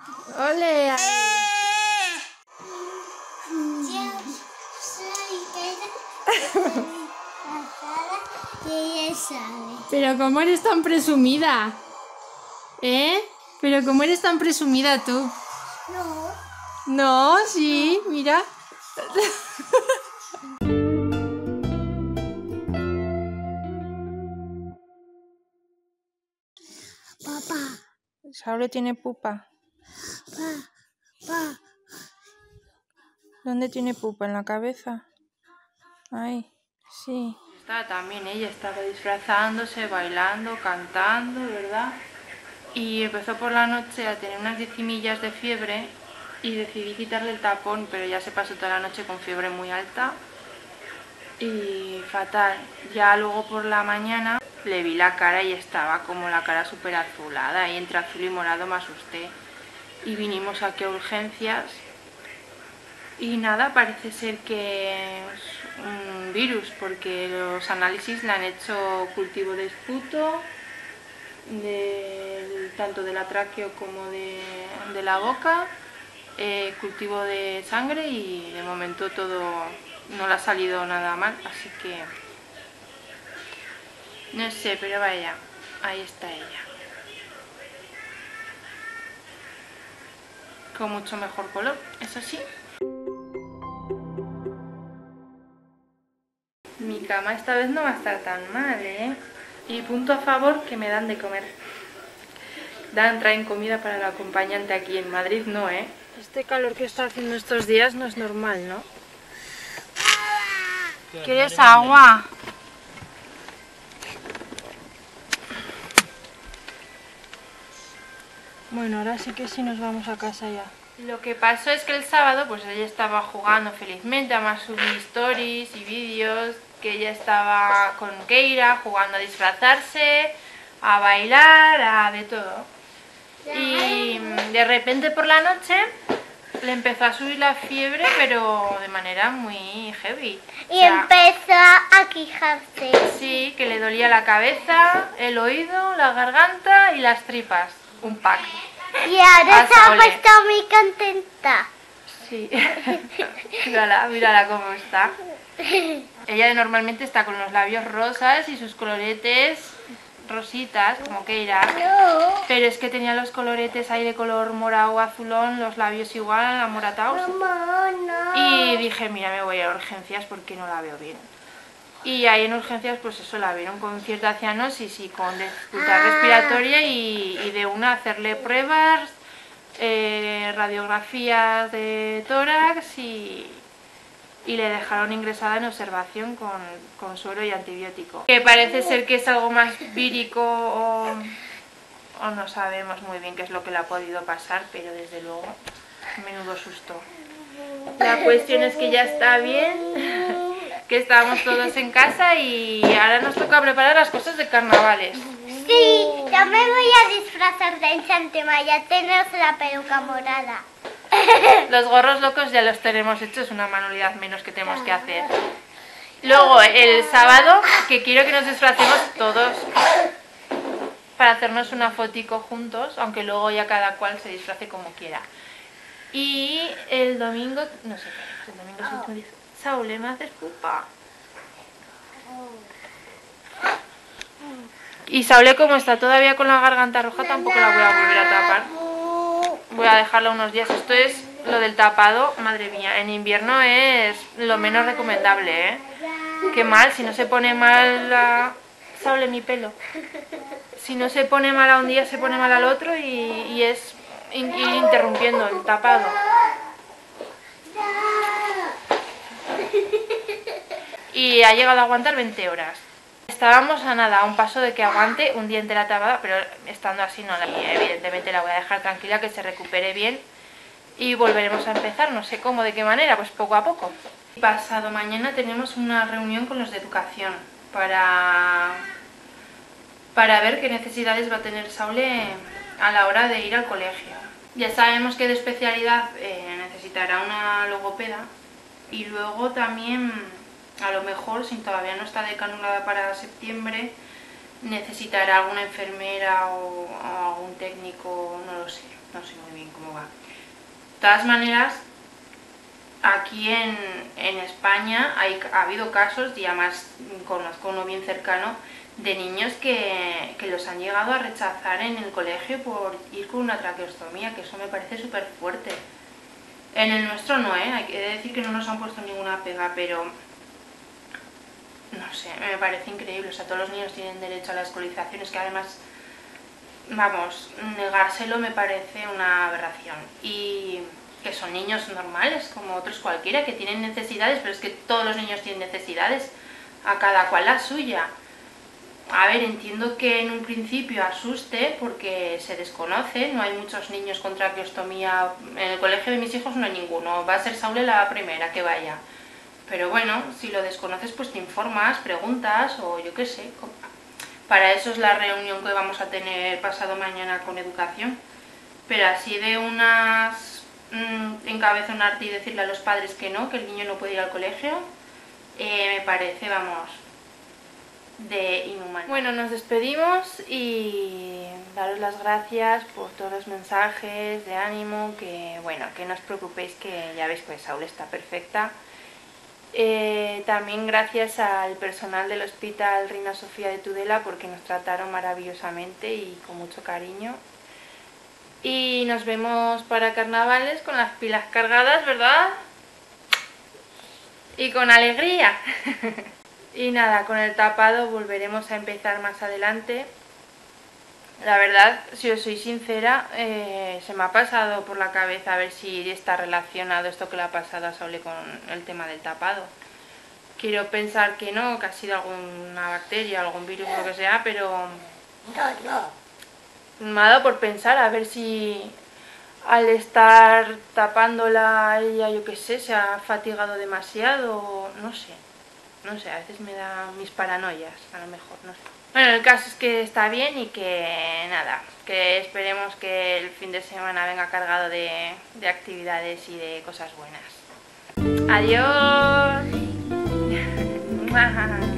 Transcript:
¡Ole! Yo soy y ella sabe. Pero ¿cómo eres tan presumida? ¿Eh? Pero ¿cómo eres tan presumida tú? No. No, sí, mira. Papá. Saule tiene pupa. Pa. ¿Dónde tiene pupa? ¿En la cabeza? Ay, sí. Estaba también, ella estaba disfrazándose, bailando, cantando, ¿verdad? Y empezó por la noche a tener unas decimillas de fiebre y decidí quitarle el tapón, pero ya se pasó toda la noche con fiebre muy alta y fatal. Ya luego por la mañana le vi la cara y estaba como la cara súper azulada y entre azul y morado me asusté. Y vinimos aquí a urgencias y nada, parece ser que es un virus porque los análisis le han hecho cultivo de esputo, tanto de la tráqueo como de la boca, cultivo de sangre y de momento todo no le ha salido nada mal, así que no sé, pero vaya, ahí está ella. Con mucho mejor color, eso sí. Mi cama esta vez no va a estar tan mal, ¿eh? Y punto a favor que me dan de comer. Traen comida para el acompañante aquí en Madrid, no, ¿eh? Este calor que está haciendo estos días no es normal, ¿no? ¿Quieres agua? Bueno, ahora sí que sí nos vamos a casa ya. Lo que pasó es que el sábado pues ella estaba jugando felizmente, además subí stories y vídeos que ella estaba con Keira jugando a disfrazarse, a bailar, a de todo. Y de repente por la noche le empezó a subir la fiebre, pero de manera muy heavy. Y empezó a quejarse. Sí, que le dolía la cabeza, el oído, la garganta y las tripas. Un pack. Y ahora se ha puesto muy contenta. Sí. mírala cómo está. Ella normalmente está con los labios rosas y sus coloretes rositas, como Keira. No. Pero es que tenía los coloretes ahí de color morado azulón, los labios igual, amoratados. Mamá, no. Y dije, mira, me voy a urgencias porque no la veo bien. Y ahí en urgencias, pues eso, la vieron con cierta cianosis y con dificultad respiratoria y de una hacerle pruebas, radiografías de tórax y le dejaron ingresada en observación con suero y antibiótico. Que parece ser que es algo más vírico o no sabemos muy bien qué es lo que le ha podido pasar, pero desde luego, menudo susto. La cuestión es que ya está bien. Que estábamos todos en casa y ahora nos toca preparar las cosas de carnavales. Sí, yo me voy a disfrazar de enchantema, ya tenemos la peluca morada. Los gorros locos ya los tenemos hechos, una manualidad menos que tenemos que hacer. Luego el sábado, que quiero que nos disfracemos todos para hacernos una fotico juntos, aunque luego ya cada cual se disfrace como quiera. Y el domingo, no sé qué, el domingo es el dice, Saule, ¿me haces pupa? Y Saule, como está todavía con la garganta roja, tampoco la voy a volver a tapar. Voy a dejarla unos días. Esto es lo del tapado, madre mía, en invierno es lo menos recomendable, ¿eh? Qué mal, si no se pone mal la... Saule, mi pelo. Si no se pone mal a un día, se pone mal al otro y es ir interrumpiendo el tapado. Y ha llegado a aguantar 20 horas. Estábamos a nada, a un paso de que aguante un día entera tapada, pero estando así no, evidentemente la voy a dejar tranquila, que se recupere bien y volveremos a empezar, no sé cómo, de qué manera, pues poco a poco. Pasado mañana tenemos una reunión con los de educación para ver qué necesidades va a tener Saule a la hora de ir al colegio. Ya sabemos que de especialidad necesitará una logopeda y luego también, a lo mejor, si todavía no está decanulada para septiembre, necesitará alguna enfermera o algún técnico, no lo sé, no sé muy bien cómo va. De todas maneras, aquí en España ha habido casos, y además conozco uno bien cercano, de niños que los han llegado a rechazar en el colegio por ir con una traqueostomía, que eso me parece súper fuerte. En el nuestro no, hay que decir que no nos han puesto ninguna pega, pero no sé, me parece increíble. O sea, todos los niños tienen derecho a la escolarización, es que además, vamos, negárselo me parece una aberración. Y que son niños normales, como otros cualquiera, que tienen necesidades, pero es que todos los niños tienen necesidades, a cada cual la suya. A ver, entiendo que en un principio asuste porque se desconoce, no hay muchos niños con traqueostomía, en el colegio de mis hijos no hay ninguno, va a ser Saule la primera que vaya. Pero bueno, si lo desconoces pues te informas, preguntas o yo qué sé. Para eso es la reunión que vamos a tener pasado mañana con educación. Pero así de unas encabezonarte y decirle a los padres que no, que el niño no puede ir al colegio, me parece, vamos, de inhumano. Bueno, nos despedimos y daros las gracias por todos los mensajes de ánimo, que bueno, que no os preocupéis, que ya veis que Saule está perfecta. También gracias al personal del Hospital Reina Sofía de Tudela, porque nos trataron maravillosamente y con mucho cariño. Y nos vemos para carnavales con las pilas cargadas, ¿verdad? Y con alegría. Y nada, con el tapado volveremos a empezar más adelante. La verdad, si os soy sincera, se me ha pasado por la cabeza a ver si está relacionado esto que le ha pasado a Saule con el tema del tapado. Quiero pensar que no, que ha sido alguna bacteria, algún virus o lo que sea, pero me ha dado por pensar a ver si al estar tapándola ella, yo qué sé, se ha fatigado demasiado, no sé. No sé, a veces me da mis paranoias, a lo mejor, no sé. Bueno, el caso es que está bien y que nada, que esperemos que el fin de semana venga cargado de actividades y de cosas buenas. ¡Adiós!